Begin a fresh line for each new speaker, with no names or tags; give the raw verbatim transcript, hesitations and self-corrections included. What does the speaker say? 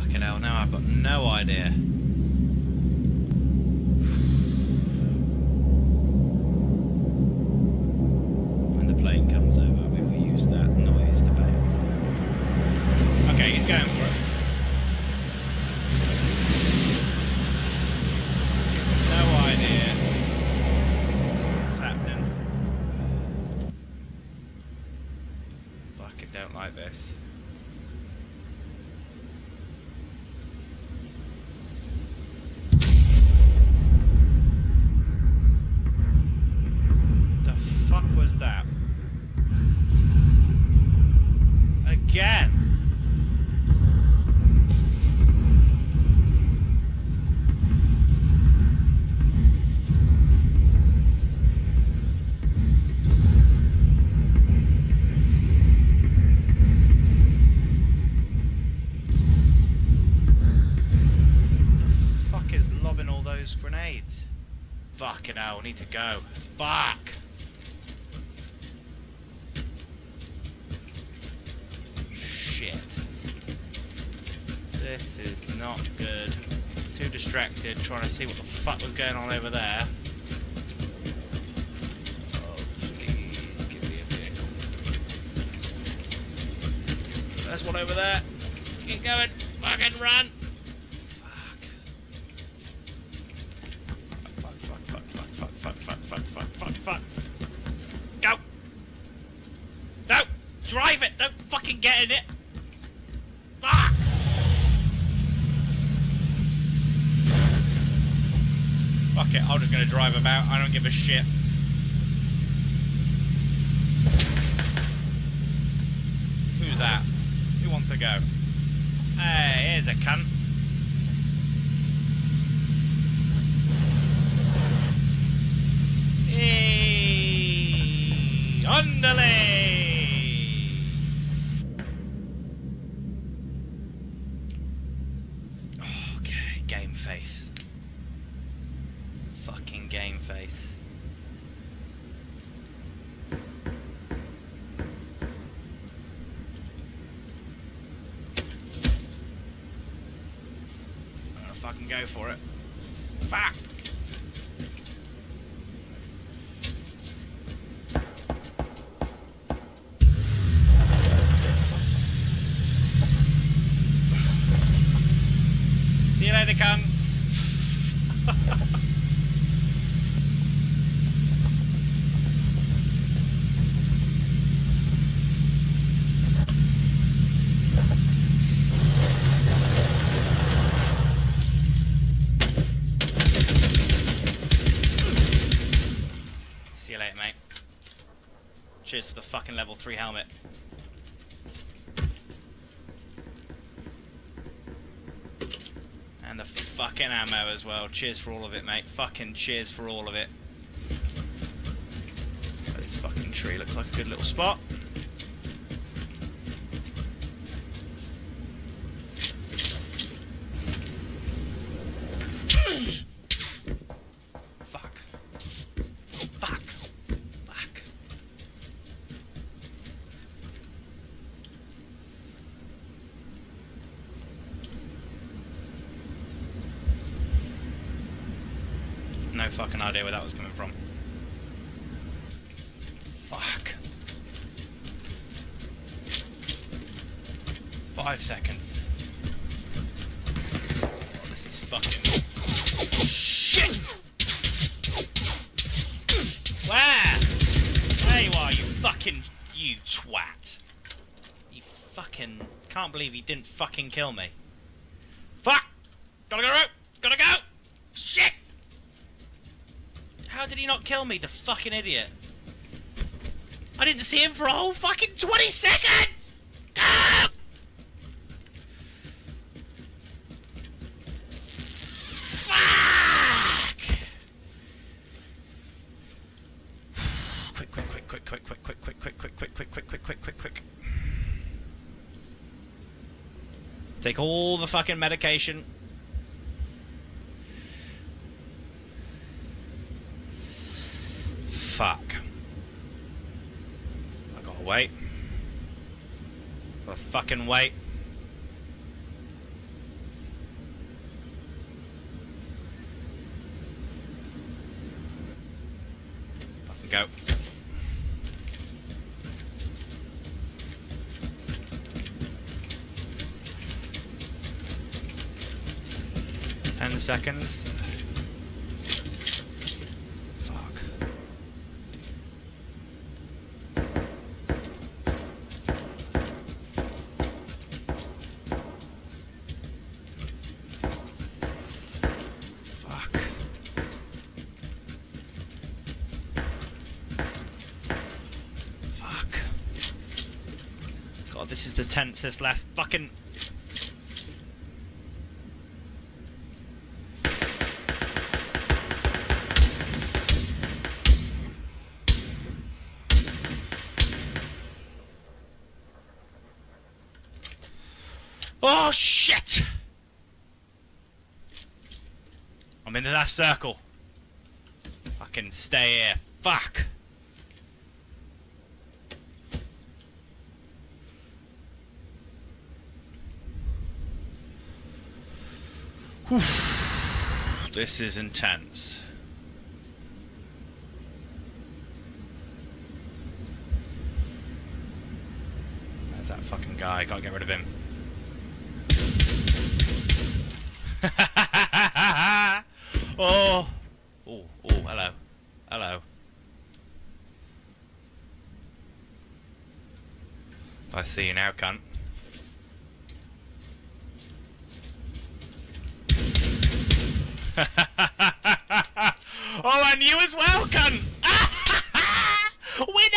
Fucking hell, now I've got no idea. When the plane comes over, we will use that noise to bail. Okay, he's going for it. No idea what's happening. Fucking don't like this. That again. The fuck is lobbing all those grenades? Fucking hell, I need to go. Fuck. This is not good. Too distracted trying to see what the fuck was going on over there. Oh, please give me a vehicle. There's one over there. Keep going. Fucking run. Fuck. Fuck, fuck, fuck, fuck, fuck, fuck, fuck, fuck, fuck, fuck, fuck. Go! No! Drive it! Don't fucking get in it! Fuck! Fuck it, I'm just gonna drive about, I don't give a shit. Who's that? Who wants to go? Hey, here's a cunt. Hey, underlay! Okay, game face. Fucking game face. I'm gonna fucking go for it. Fuck! See you later, cunts! See you later, mate. Cheers for the fucking level three helmet. And the fucking ammo as well. Cheers for all of it, mate. Fucking cheers for all of it. This fucking tree looks like a good little spot. Fuck. Fuck. Fuck. No fucking idea where that was coming from. Fuck. Five seconds. Oh, this is fucking... Shit! Where? There you are, you fucking... You twat. You fucking... Can't believe he didn't fucking kill me. Fuck! Gotta go! Gotta go! Shit! How did he not kill me, the fucking idiot? I didn't see him for a whole fucking twenty seconds! Ah! Fuck! Quick, quick, quick, quick, quick, quick, quick, quick, quick, quick, quick, quick, quick, quick, quick, quick, quick. Take all the fucking medication. Fuck. I gotta wait. Gotta fucking wait. Go. Ten seconds. Fuck. Fuck. Fuck. God, this is the tensest last fucking... Oh shit! I'm in the last circle. Fucking stay here. Fuck! Whew. This is intense. There's that fucking guy. Gotta get rid of him. Oh, oh, oh, hello, hello. I see you now, cunt. Oh, and you as well, cunt. We're